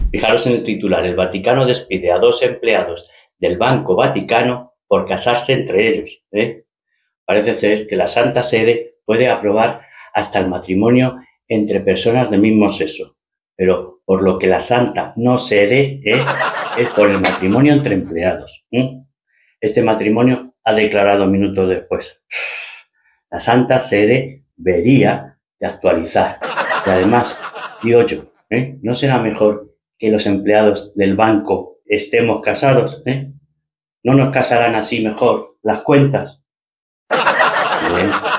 Fijaros en el titular: el Vaticano despide a 2 empleados del Banco Vaticano por casarse entre ellos. Parece ser que la Santa Sede puede aprobar hasta el matrimonio entre personas del mismo sexo, pero por lo que la Santa no cede es por el matrimonio entre empleados. Este matrimonio ha declarado minutos después: la Santa Sede debería de actualizar. Y además, digo yo, ¿no será mejor que los empleados del banco estemos casados? ¿No nos casarán así mejor las cuentas? Bien.